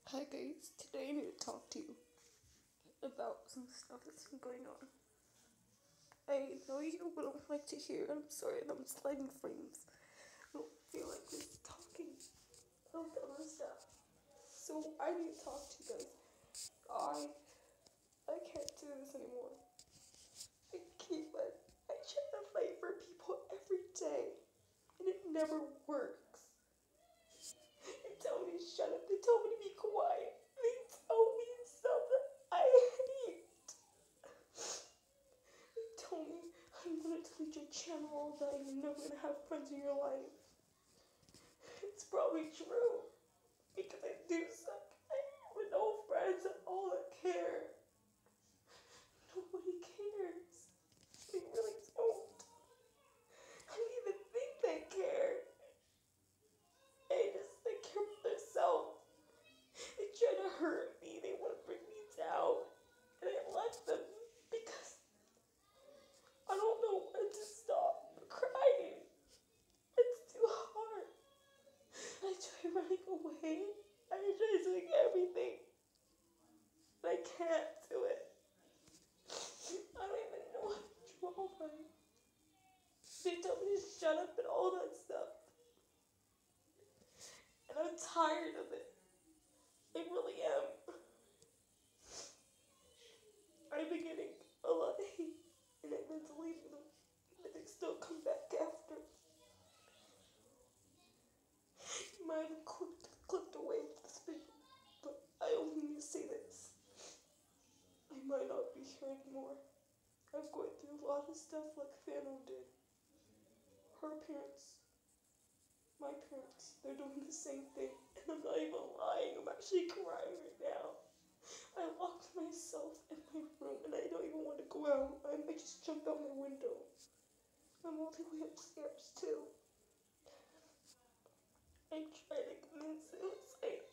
Hi guys, today I need to talk to you about some stuff that's been going on. I know you wouldn't like to hear it. I'm sorry that I'm sliding frames. I don't feel like just talking about the other stuff. So I need to talk to you guys. I can't do this anymore. I try to fight for people every day and it never works. They tell me to shut up, they tell me to be quiet, they tell me stuff that I hate. Told me I'm gonna delete your channel all day and you're never gonna have friends in your life. It's probably true because I do suck. I have no friends at all that care. Nobody cares. They really don't. I don't even think they care. They care for themselves. They try to hurt me. They want to bring me down. And I left them because I don't know when to stop crying. It's too hard. I try running away. I try doing everything. But I can't do it. I don't even know what's wrong with me. They tell me to shut up and all that stuff. And I'm tired of it. I really am. I've been getting a lot of hate and I've been deleting them. But they still come back after. You might have clicked away with this video, but I only need to say this. I might not be here anymore. I'm going through a lot of stuff like Fano did. Her parents, my parents, they're doing the same thing. And I'm not even lying, I'm actually crying right now. I locked myself in my room and I don't even want to go out. I might just jump out my window. I'm all the way upstairs too. I'm trying to commit suicide.